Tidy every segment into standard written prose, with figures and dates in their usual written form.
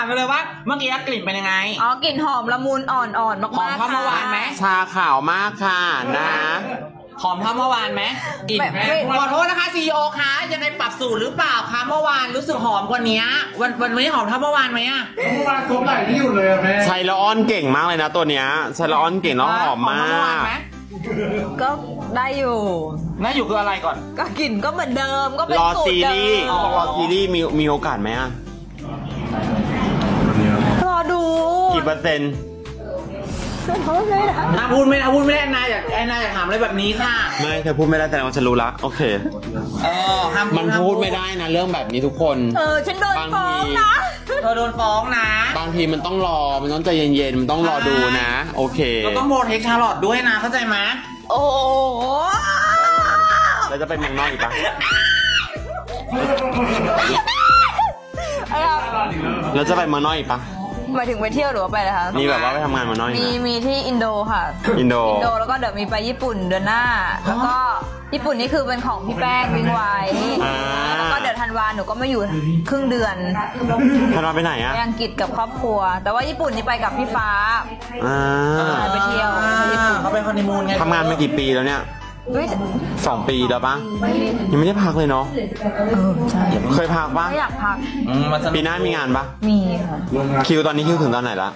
ไปเลยว่าเมื่อกี้กลิ่นเป็นยังไงอ๋อกลิ่นหอมละมุนอ่อนๆมากๆหอมเท่าเมื่อวานไหมชาขาวมากค่ะนะหอมเท่าเมื่อวานไหมกลิ่นขอโทษนะคะซีอีโอคะยังไงปรับสูตรหรือเปล่าคะเมื่อวานรู้สึกหอมกว่านี้วันนี้หอมเท่าเมื่อวานไหมอะเมื่อวานครบไหลที่อยู่เลยอะแม่ใช้ละอ้อนเก่งมากเลยนะตัวเนี้ยใช้ละอ้อนเก่งแล้วหอมมากก็ได้อยู่คืออะไรก่อนก็กลิ่นก็เหมือนเดิมก็เป็นสูตรเดิมรอซีรีส์มีโอกาสไหมอะรอดูกี่เปอร์เซ็นต์พูดไม่ได้นายอยากถามอะไรแบบนี้ค่ะไม่เธอพูดไม่ได้แต่เราจะรู้ละโอเคมันพูดไม่ได้นะเรื่องแบบนี้ทุกคนฉันโดนฟ้องนะเธอโดนฟ้องนะบางทีมันต้องรอมันต้องใจเย็นๆมันต้องรอดูนะโอเคก็ต้องโบเทคชาร์ลอตด้วยนะเข้าใจไหมโอ้แล้วจะไปเมืองนอกอีกปะแล้วจะไปเมืองนอกอีกปะหมายถึงไปเที่ยวหรือว่าไปอะไรคะมีแบบว่าไปทำงานมาน้อยมีที่อินโดค่ะอินโดแล้วก็เดี๋ยวมีไปญี่ปุ่นเดือนหน้าแล้วก็ญี่ปุ่นนี่คือเป็นของพี่แป้งวิ่งไวแล้วก็เดี๋ยวธันวาหนูก็มาอยู่ครึ่งเดือนธันวาไปไหนอะไปอังกฤษกับครอบครัวแต่ว่าญี่ปุ่นนี่ไปกับพี่ฟ้าไปเที่ยวเขาไปฮันนีมูนไงทำงานมากี่ปีแล้วเนี่ย2 ปีแล้วปะยังไม่ได้พักเลยเนาะเคยพักปะไม่อยากพักปีหน้ามีงานปะมีค่ะคิวตอนนี้คิวถึงตอนไหนละ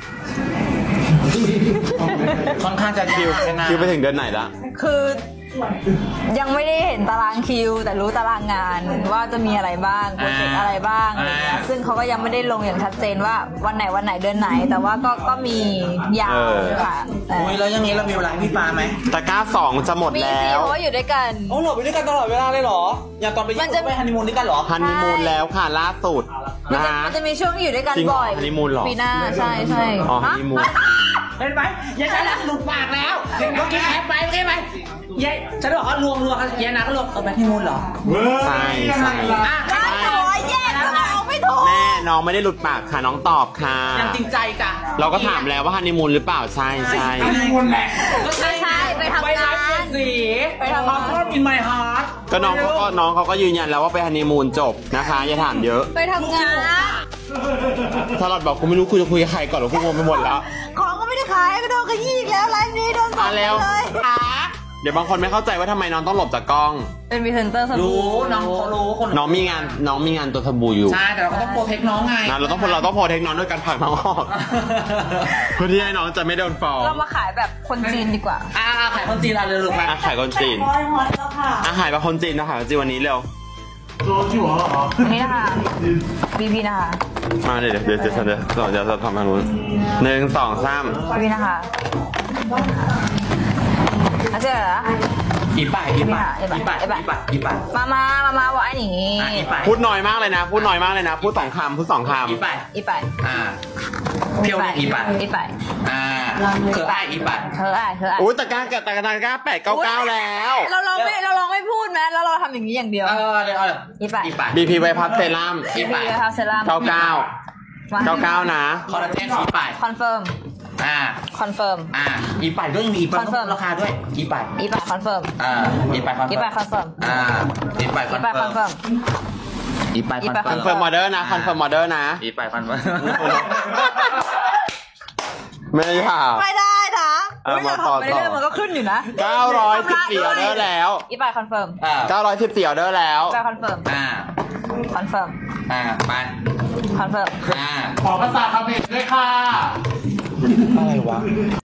ค่อนข้างจะคิวไปถึงเดือนไหนละคือยังไม่ได้เห็นตารางคิวแต่รู้ตารางงานว่าจะมีอะไรบ้างโปรเจกต์อะไรบ้างซึ่งเขาก็ยังไม่ได้ลงอย่างชัดเจนว่าวันไหนเดือนไหนแต่ว่าก็มียาวค่ะแล้วยังนี้เรามีเวลาให้พี่ฟ้าไหมตะกร้า2จะหมดแล้วเพราะว่าอยู่ด้วยกันโอ้หลบไปด้วยกันตลอดเวลาเลยเหรออยากตอนไปญี่ปุ่นไปฮันนีมูนด้วยกันเหรอฮันนีมูนแล้วค่ะล่าสุดนะฮะมันจะมีช่วงอยู่ด้วยกันบ่อยฮันนีมูนหรอปีหน้าใช่อ๋อฮันนีมูนเห็นไหมยายฉันหลุดปากแล้วเมื่อกี้แอบไปโอเคไหมยายฉันบอกว่าลวงยายนาก็ลวงไปฮันนีมูนเหรอใช่แย่น้องไม่ถูกแม่น้องไม่ได้หลุดปากค่ะน้องตอบค่ะยังจริงใจจ้ะเราก็ถามแล้วว่าฮันนีมูนหรือเปล่าใช่ฮันนีมูนแหละก็ใช่ไปทำงานไปทำงานก็อินไมฮาร์ทก็น้องเขาก็ยืนยันแล้วว่าไปฮันนีมูนจบนะคะอย่าถามเยอะไปทำงานถ้าเราบอกกูไม่รู้คุยจะคุยกับใครก่อนหรอกูงงไปหมดแล้วของก็ไม่ได้ขายก็โดนขยี้อีกแล้วไลฟ์นี้โดนสอนเลยเดี๋ยวบางคนไม่เข้าใจว่าทำไมน้องต้องหลบจากกล้องเป็นพรีเซนเตอร์สบู่รู้น้องเขารู้คนน้องมีงานตัวสบู่อยู่ใช่แต่เราก็ต้องโปรเทคน้องไงเราต้องโปรเทคน้องด้วยการผ่านน้องออกเพื่อที่ให้น้องจะไม่โดนฟ้องเรามาขายแบบคนจีนดีกว่าขายคนจีนอะไรเลยลูกไหมขายคนจีนขายแบบคนจีนนะคะจีนวันนี้เร็วอันนี้นะคะบีนะคะมาเดี๋ยวจะทำทางนู้น1 2 3 บีนะคะอาเจ๊เหรออีป่ายมาบอกไอ้หนีพูดน้อยมากเลยนะพูด2 คำอีป่ายเพียวอีป่ายเธอไออีป่ายอุ้ยตะกร้า899แล้วเราลองไม่พูดไหมแล้วเราทำอย่างนี้อย่างเดียวอีป่าย BP ไวพัสเซรั่มอีป่าย 99นะคอลลาเจนอีป่ายคอนเฟิร์มอีป่ายด้วยมีอีป่ายราคาด้วยอีป่ายคอนเฟิร์มอีป่ายคอนเฟิร์มอีป่ายคอนเฟิร์มออเดอร์นะคอนเฟิร์มออเดอร์นะอีป่ายคอนเฟิร์มไม่ได้ค่ะไม่ได้นะมาต่อมันก็ขึ้นอยู่นะ 914ออเดอร์แล้วอีป่ายคอนเฟิร์ม 914ออเดอร์แล้วคอนเฟิร์มไปคอนเฟิร์มขอภาษาเขมรด้วยค่ะอะไรวะ